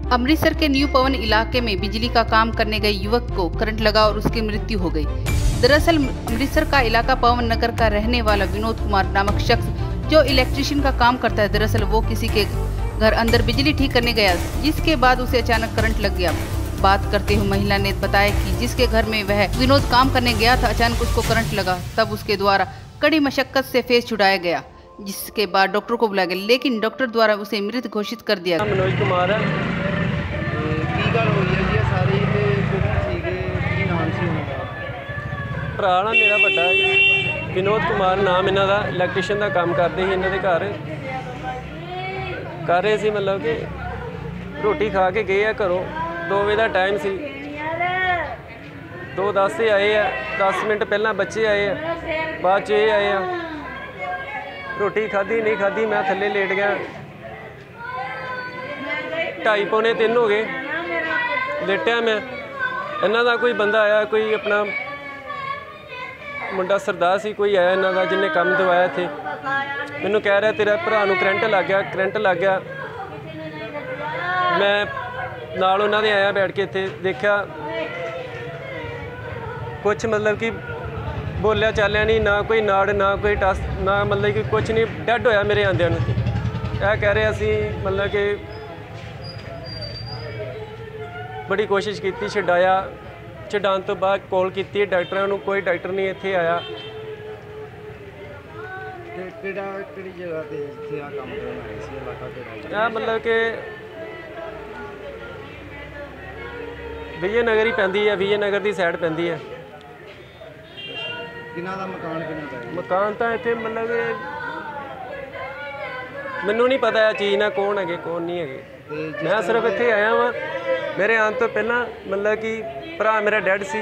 अमृतसर के न्यू पवन इलाके में बिजली का काम करने गए युवक को करंट लगा और उसकी मृत्यु हो गई। दरअसल अमृतसर का इलाका पवन नगर का रहने वाला विनोद कुमार नामक शख्स जो इलेक्ट्रिशियन का काम करता है, दरअसल वो किसी के घर अंदर बिजली ठीक करने गया, जिसके बाद उसे अचानक करंट लग गया। बात करते हुए महिला ने बताया कि जिसके घर में वह विनोद काम करने गया था, अचानक उसको करंट लगा। तब उसके द्वारा कड़ी मशक्कत से फेस छुड़ाया गया, जिसके बाद डॉक्टर को बुलाया गया, लेकिन डॉक्टर द्वारा उसे मृत घोषित कर दिया गया। मनोज कुमार है। की गल हुई है जी सारी नाम से भरा ना मेरा बड़ा विनोद कुमार नाम इन्हों का, इलैक्ट्रीशियन का काम करते ही इन्हों के घर कर रहे थे, मतलब कि रोटी खा के गए घरों। 2 बजे का टाइम सी, 2:10 से आए हैं, 10 मिनट पहला बच्चे आए हैं, बाद च ये आए हैं। रोटी खाधी नहीं खाधी, मैं थले लेट गया। 2:30 पौने 3 हो गए, लेटिया मैं। इन्हों का कोई बंदा आया, कोई अपना मुंडा सरदार सी कोई आया इन्हों का, जिन्हें काम दवाया थे। मैनू कह रहा तेरा भरा नूं करंट लग गया, करंट लग गया। मैं नाल उन्हां दे आया, बैठ के इत्थे देखा, कुछ मतलब कि बोलिया चालिया नहीं, ना कोई नाड़ ना कोई टस, ना मतलब कि कुछ नहीं, डैड होया मेरे आंदियां नूं। यह कह रहे असी मतलब कि बड़ी कोशिश की, छडाया, छडाउण तो बाद कॉल की डॉक्टरां नूं, कोई डॉक्टर नहीं इत्थे आया। मतलब कि विजय नगर ही पैंदी है, विजय नगर की साइड पैंदी है। मकान तो इत्थे मतलब कि मैनू नहीं पता चीज़ ना कौन है कौन नहीं है। मैं सिर्फ इत्थे आया वां, मेरे आने तो पहला मतलब कि भरा मेरा डैड सी।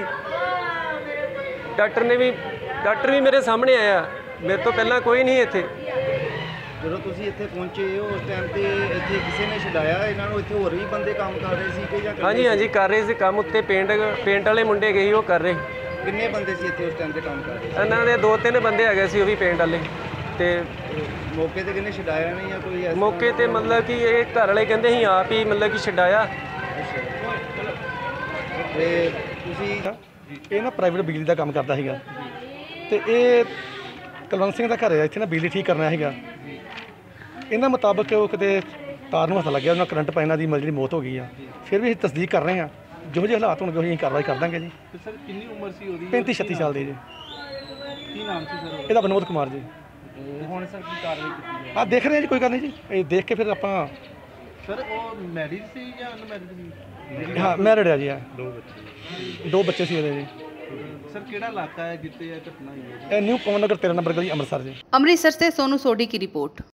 डॉक्टर भी मेरे सामने आया, मेरे तो पहला कोई नहीं इत्थे। ਜਦੋਂ ਤੁਸੀਂ ਇੱਥੇ ਪਹੁੰਚੇ ਹੋ ਉਸ ਟਾਈਮ ਤੇ ਇੱਥੇ ਕਿਸੇ ਨੇ ਛਡਾਇਆ ਇਹਨਾਂ ਨੂੰ? ਇੱਥੇ ਹੋਰ ਵੀ ਬੰਦੇ ਕੰਮ ਕਰ ਰਹੇ ਸੀ ਕਿ ਜਾਂ? ਹਾਂਜੀ ਕਰ ਰਹੇ ਸੀ ਕੰਮ, ਉੱਤੇ ਪੇਂਟ ਵਾਲੇ ਮੁੰਡੇ ਗਏ ਸੀ, ਉਹ ਕਰ ਰਹੇ। ਕਿੰਨੇ ਬੰਦੇ ਸੀ ਇੱਥੇ ਉਸ ਟਾਈਮ ਤੇ ਕੰਮ ਕਰ ਰਹੇ? ਇਹਨਾਂ ਦੇ 2-3 ਬੰਦੇ ਹੈਗੇ ਸੀ, ਉਹ ਵੀ ਪੇਂਟ ਵਾਲੇ। ਤੇ ਮੌਕੇ ਤੇ ਕਿਹਨੇ ਛਡਾਇਆ ਨਹੀਂ ਜਾਂ ਕੋਈ ਐਸਾ? ਮੌਕੇ ਤੇ ਮਤਲਬ ਕਿ ਇਹ ਘਰ ਵਾਲੇ ਕਹਿੰਦੇ ਸੀ ਆਪ ਹੀ ਮਤਲਬ ਕਿ ਛਡਾਇਆ। ਤੇ ਤੁਸੀਂ ਇਹ ਨਾ ਪ੍ਰਾਈਵੇਟ ਬਿਜਲੀ ਦਾ ਕੰਮ ਕਰਦਾ ਸੀਗਾ, ਤੇ ਇਹ ਕੁਲਵੰਤ ਸਿੰਘ ਦਾ ਘਰ ਹੈ, ਇੱਥੇ ਨਾ ਬਿਜਲੀ ਠੀਕ ਕਰਨਾ ਸੀਗਾ। ਇਹਨਾਂ ਮੁਤਾਬਕ ਉਹ ਕਿਤੇ ਤਾਰ ਨੂੰ ਹੱਥ ਲੱਗਿਆ, ਉਹਨਾਂ ਕਰੰਟ ਪੈ ਇਹਨਾਂ ਦੀ ਜਿਹੜੀ ਮੌਤ ਹੋ ਗਈ ਆ। ਫਿਰ ਵੀ ਅਸੀਂ ਤਸਦੀਕ ਕਰ ਰਹੇ ਹਾਂ, ਜਿਹੋ ਜਿਹੇ ਹਾਲਾਤ ਹੋਣਗੇ ਅਸੀਂ ਕਾਰਵਾਈ ਕਰ ਦਾਂਗੇ ਜੀ। ਸਰ ਕਿੰਨੀ ਉਮਰ ਸੀ ਉਹਦੀ? 35-36 ਸਾਲ ਦੀ ਜੀ। ਕੀ ਨਾਮ ਸੀ ਸਰ ਇਹਦਾ ਵਿਨੋਦ ਕੁਮਾਰ ਜੀ। ਹੁਣ ਸਰ ਕੀ ਕਾਰਵਾਈ ਕੀਤੀ ਆ ਦੇਖ ਰਹੇ ਹਾਂ ਜੀ, ਕੋਈ ਗੱਲ ਨਹੀਂ ਜੀ, ਇਹ ਦੇਖ ਕੇ ਫਿਰ ਆਪਾਂ। ਸਰ ਉਹ ਮੈਰਿਡ ਸੀ ਜਾਂ ਅਨਮੈਰਿਡ ਸੀ? ਹਾਂ ਮੈਰਿਡ ਆ ਜੀ। ਆ 2 ਬੱਚੇ ਸੀ ਇਹਦੇ ਜੀ। ਸਰ ਕਿਹੜਾ ਇਲਾਕਾ ਹੈ ਜਿੱਥੇ ਇਹ ਘਟਨਾ ਹੋਈ ਹੈ? ਇਹ ਨਿਊ ਪਵਨ ਨਗਰ 13 ਨੰਬਰ ਗਲੀ, ਅੰਮ੍ਰਿਤਸਰ ਜੀ। अमृतसर से सोनू सोडी की रिपोर्ट।